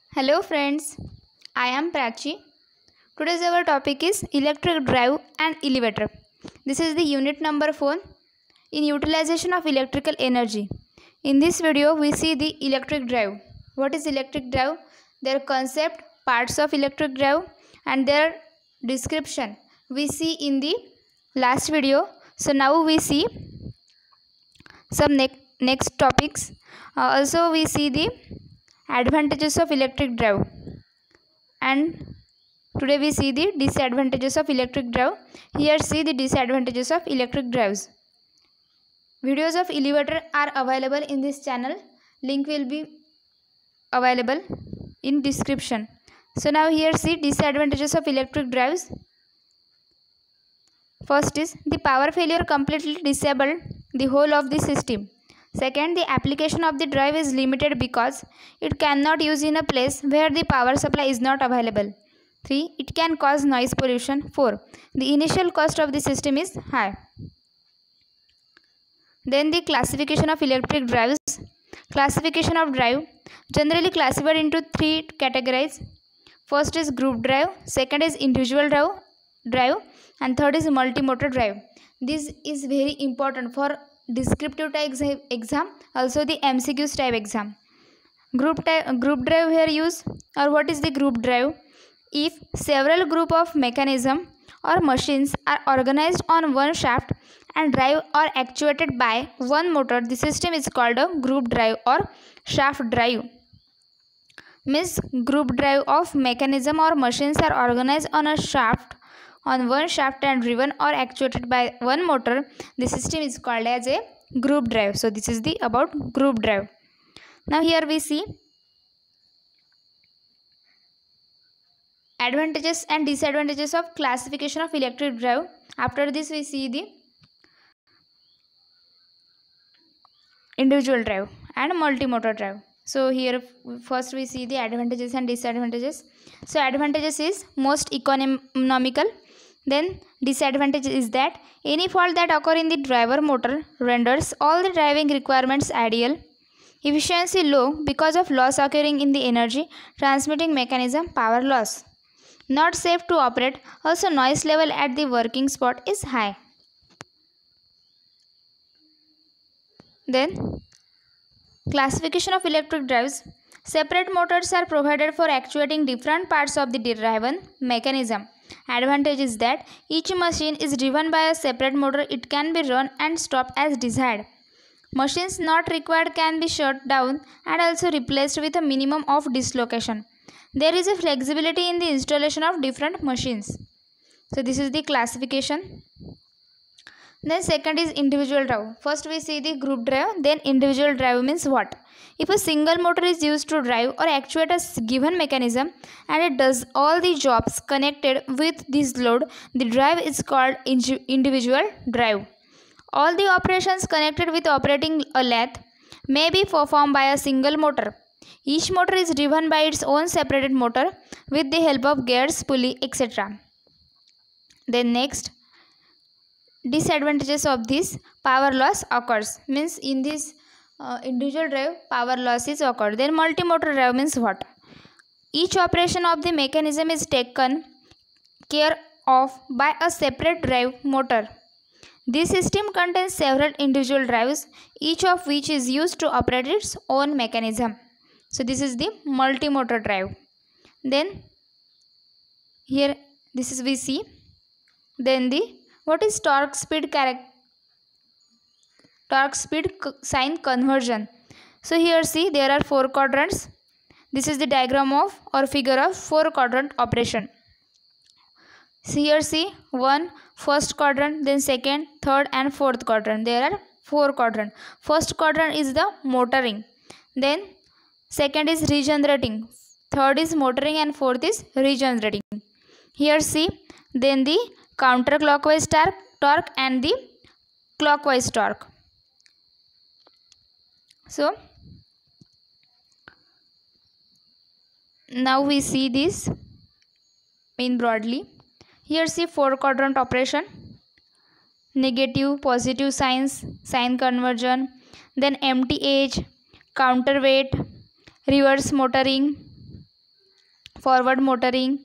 Hello friends, I am Prachi. Today's our topic is electric drive and elevator. This is the unit number 4 in utilization of electrical energy. In this video we see the electric drive. What is electric drive? Their concept, parts of electric drive and their description we see in the last video. So now we see some next topics. Also we see the advantages of electric drive, and today we see the disadvantages of electric drive. Here see the disadvantages of electric drives. Videos of elevator are available in this channel. Link will be available in description. So now here see disadvantages of electric drives. First is the power failure completely disabled the whole of the system. Second, the application of the drive is limited because it cannot use in a place where the power supply is not available. 3. It can cause noise pollution. 4. The initial cost of the system is high. Then the classification of electric drives. Classification of drive generally classified into 3 categories. First is group drive, second is individual drive and third is multi-motor drive. This is very important for descriptive type exam, also the MCQs type exam. Group drive here use, or what is the group drive? If several group of mechanism or machines are organized on one shaft and drive or actuated by one motor, the system is called a group drive or shaft drive. Means group drive of mechanism or machines are organized on one shaft and driven or actuated by one motor, the system is called as a group drive. So this is the about group drive. Now here we see advantages and disadvantages of classification of electric drive. After this we see the individual drive and multi-motor drive. So here first we see the advantages and disadvantages. So advantages is most economical. Then disadvantage is that any fault that occur in the driver motor renders all the driving requirements ideal. Efficiency low because of loss occurring in the energy transmitting mechanism, power loss. Not safe to operate. Also noise level at the working spot is high. Then classification of electric drives. Separate motors are provided for actuating different parts of the driven mechanism. Advantage is that each machine is driven by a separate motor. It can be run and stopped as desired. Machines not required can be shut down and also replaced with a minimum of dislocation. There is a flexibility in the installation of different machines. So this is the classification. Then second is individual drive. First we see the group drive, then individual drive means what? If a single motor is used to drive or actuate a given mechanism and it does all the jobs connected with this load, the drive is called individual drive. All the operations connected with operating a lathe may be performed by a single motor. Each motor is driven by its own separated motor with the help of gears, pulley, etc. Then next, disadvantages of this, power loss occurs. Means in this individual drive power loss is occurred. Then multi-motor drive means what? Each operation of the mechanism is taken care of by a separate drive motor. This system contains several individual drives, each of which is used to operate its own mechanism. So this is the multi-motor drive. Then here this is we see. Then the what is torque speed sign conversion? So here see there are 4 quadrants. This is the diagram of or figure of 4 quadrant operation. So here see first quadrant, then second, third and fourth quadrant. There are 4 quadrant. First quadrant is the motoring. Then second is regenerating. Third is motoring and fourth is regenerating. Here see then the counterclockwise torque and the clockwise torque. So now we see this in broadly. Here see 4 quadrant operation, negative, positive signs, sign conversion, then empty edge, counterweight, reverse motoring, forward motoring,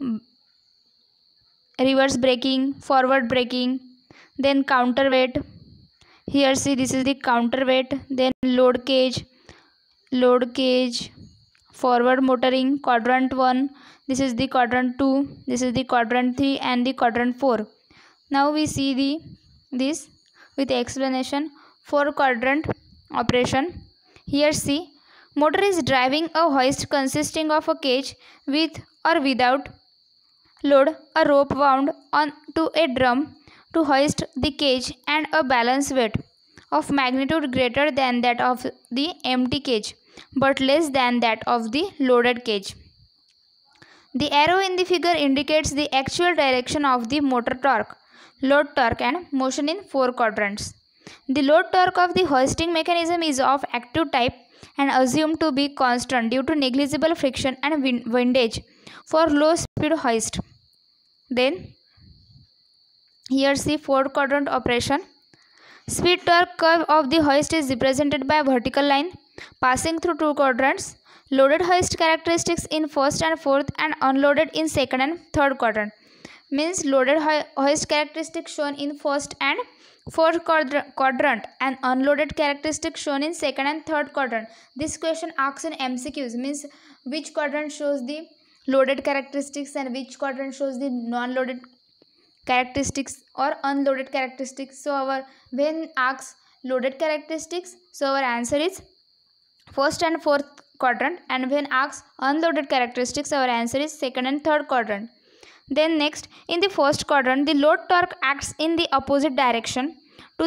reverse braking, forward braking, then counterweight. Here see, this is the counterweight, then load cage, forward motoring, quadrant 1, this is the quadrant 2, this is the quadrant 3 and the quadrant 4. Now we see this with explanation. 4 quadrant operation. Here see, motor is driving a hoist consisting of a cage with or without load, a rope wound onto a drum to hoist the cage, and a balance weight of magnitude greater than that of the empty cage but less than that of the loaded cage. The arrow in the figure indicates the actual direction of the motor torque, load torque and motion in 4 quadrants. The load torque of the hoisting mechanism is of active type and assumed to be constant due to negligible friction and windage for low speed hoist. Then here see 4 quadrant operation. Speed torque curve of the hoist is represented by a vertical line passing through 2 quadrants. Loaded hoist characteristics in first and fourth and unloaded in second and third quadrant. Means loaded hoist characteristics shown in first and fourth quadrant and unloaded characteristics shown in second and third quadrant. This question asks in MCQs, means which quadrant shows the loaded characteristics and which quadrant shows the non-loaded characteristics or unloaded characteristics. So when asks loaded characteristics, so our answer is first and fourth quadrant, and when asks unloaded characteristics, our answer is second and third quadrant. Then next, in the first quadrant, the load torque acts in the opposite direction to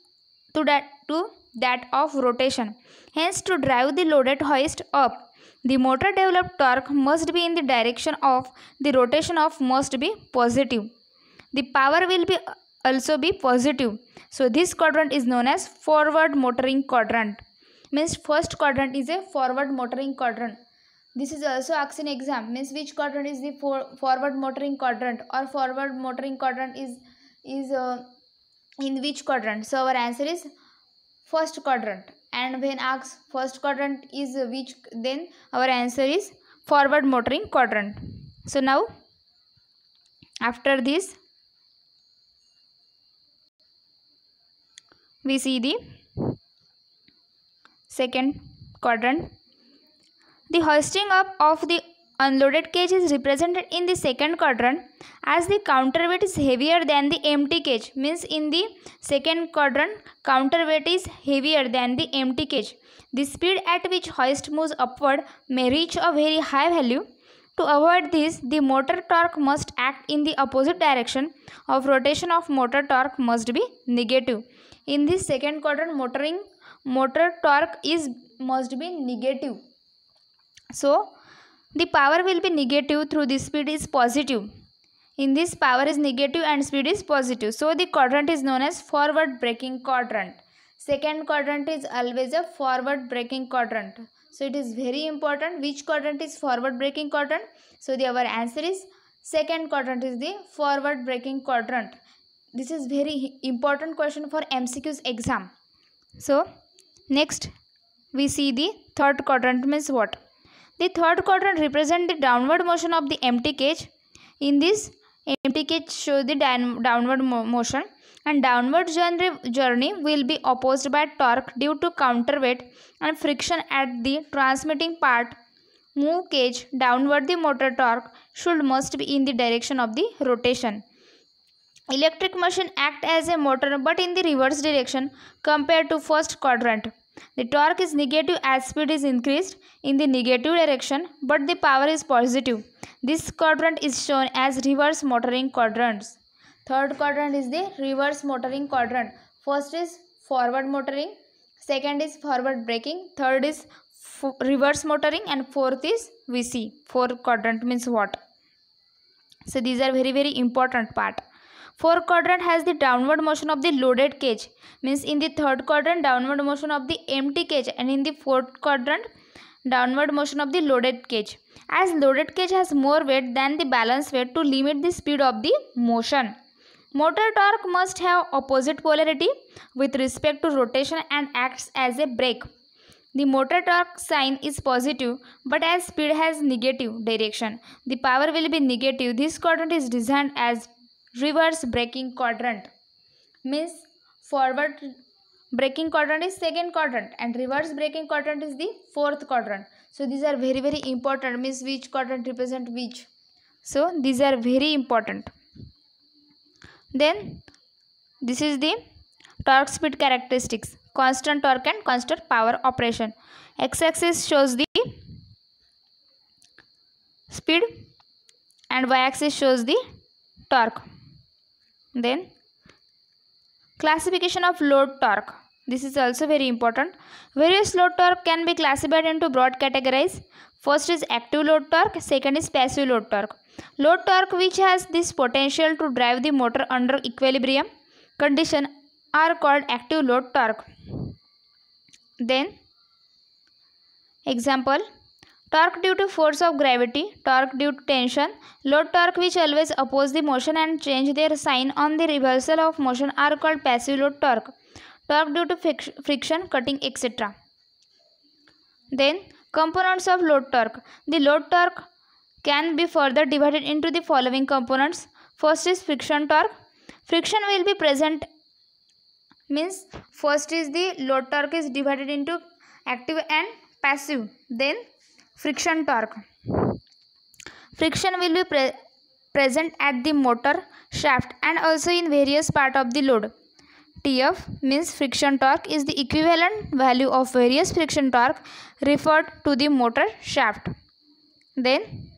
that of rotation. Hence, to drive the loaded hoist up, the motor developed torque must be in the direction of the rotation of must be positive. The power will be also be positive. So this quadrant is known as forward motoring quadrant. Means first quadrant is a forward motoring quadrant. This is also asked in exam. Means which quadrant is the forward motoring quadrant, or forward motoring quadrant is in which quadrant? So our answer is first quadrant. And when asked first quadrant is which, then our answer is forward motoring quadrant. So now after this we see the second quadrant. The hoisting up of the unloaded cage is represented in the second quadrant as the counterweight is heavier than the empty cage. Means in the second quadrant, counterweight is heavier than the empty cage. The speed at which hoist moves upward may reach a very high value. To avoid this, the motor torque must act in the opposite direction of rotation of motor torque must be negative. In this second quadrant, motor torque must be negative. So the power will be negative through the speed is positive. In this, power is negative and speed is positive. So the quadrant is known as forward braking quadrant. Second quadrant is always a forward braking quadrant. So it is very important which quadrant is forward braking quadrant. So our answer is second quadrant is the forward braking quadrant. This is very important question for MCQs exam. So next we see the third quadrant. Means what? The third quadrant represents the downward motion of the empty cage. In this, empty cage shows the downward motion, and downward journey will be opposed by torque due to counterweight and friction at the transmitting part. Move cage downward, the motor torque must be in the direction of the rotation. Electric machine act as a motor but in the reverse direction compared to first quadrant. The torque is negative as speed is increased in the negative direction, but the power is positive. This quadrant is shown as reverse motoring quadrants. Third quadrant is the reverse motoring quadrant. First is forward motoring, second is forward braking, third is reverse motoring, and fourth is VC. Fourth quadrant means what? So these are very important part. Fourth quadrant has the downward motion of the loaded cage. Means in the third quadrant, downward motion of the empty cage, and in the fourth quadrant, downward motion of the loaded cage. As loaded cage has more weight than the balance weight to limit the speed of the motion. Motor torque must have opposite polarity with respect to rotation and acts as a brake. The motor torque sign is positive, but as speed has negative direction, the power will be negative. This quadrant is designed as reverse braking quadrant. Means forward braking quadrant is second quadrant and reverse braking quadrant is the fourth quadrant. So these are very very important. Means which quadrant represent which. So these are very important. Then this is the torque speed characteristics. Constant torque and constant power operation. X-axis shows the speed and y-axis shows the torque. Then classification of load torque. This is also very important. Various load torque can be classified into broad categories. First is active load torque, second is passive load torque. Load torque which has this potential to drive the motor under equilibrium condition are called active load torque. Then example, torque due to force of gravity, torque due to tension, load torque which always oppose the motion and change their sign on the reversal of motion are called passive load torque. Torque due to friction, cutting, etc. Then components of load torque. The load torque can be further divided into the following components. First is friction torque. Friction will be present, means first is the load torque is divided into active and passive. Then friction torque. Friction will be present at the motor shaft and also in various parts of the load. TF means friction torque is the equivalent value of various friction torque referred to the motor shaft. Then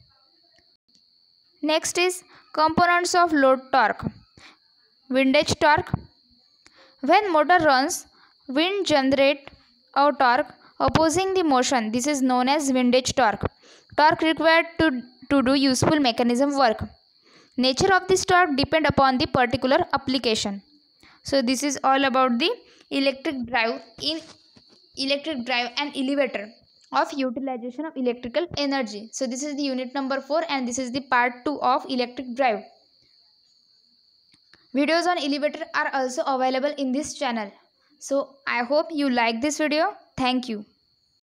next is components of load torque. Windage torque. When motor runs, wind generates a torque opposing the motion. This is known as windage torque. Torque required to do useful mechanism work. Nature of this torque depend upon the particular application. So this is all about the electric drive and elevator of utilization of electrical energy. So this is the unit number 4 and this is the part 2 of electric drive. Videos on elevator are also available in this channel. So I hope you like this video. Thank you.